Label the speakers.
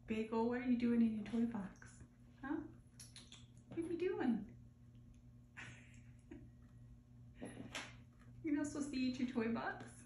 Speaker 1: Bagel, what are you doing in your toy box? Huh? What are you doing? You're not supposed to eat your toy box?